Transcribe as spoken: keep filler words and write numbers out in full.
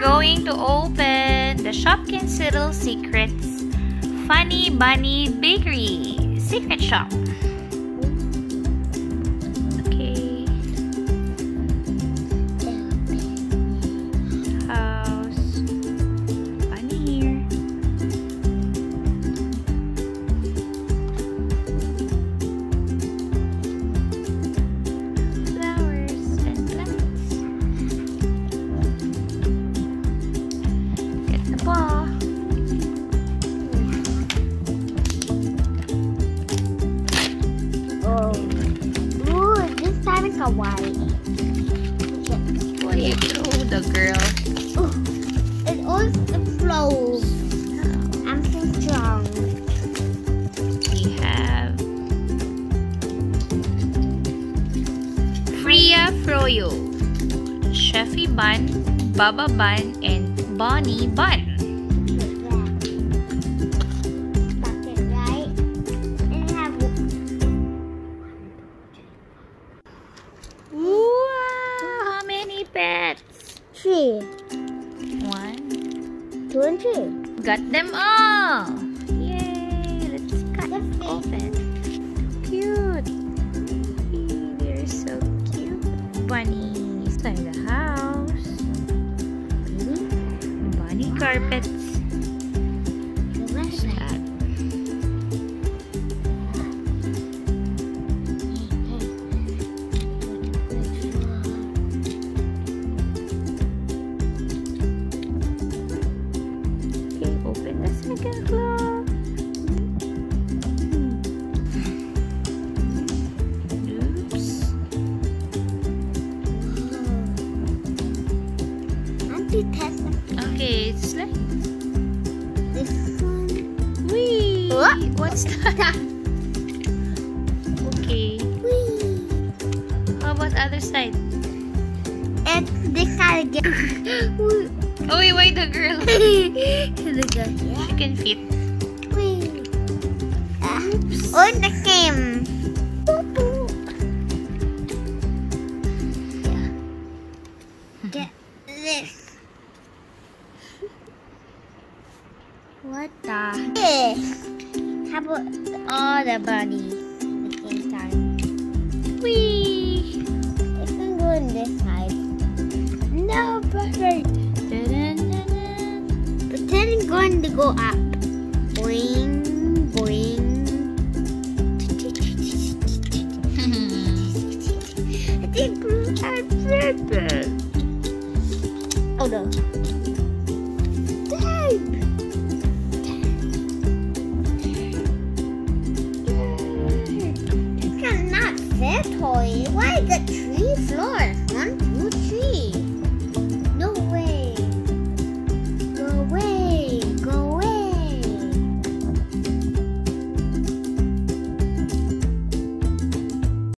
going to open the Shopkins Little Secrets Funny Bunny Bakery Secret Shop. Okay. House. Bunny here. Flowers and plants. Get the ball. Kawaii. Why you throw the girl? Oh, it also flows. Oh. I'm so strong. We have Freya Froyo, Chefy Bun, Baba Bun, and Bonnie Bun. Pets. Three. One. Two and three. Got them all. Yay! Let's cut them open. Cute. They're so cute. Bunnies inside the house. Bunny carpets. What's that? Open the second claw. Oops. Auntie Tessa. Okay, it's like This one. wee. What? What's that? Okay. Whee. How about other side? It's this side again. Oh wait, wait, the girl. Yeah. She can fit. Whee. Uh, oh, the same. Yeah. Get this. What the? This. How about all the bunnies at the same time? Wee. It can go on this side. No, perfect. But then it's going to go up. Boing, boing. I think I'm perfect. Oh no.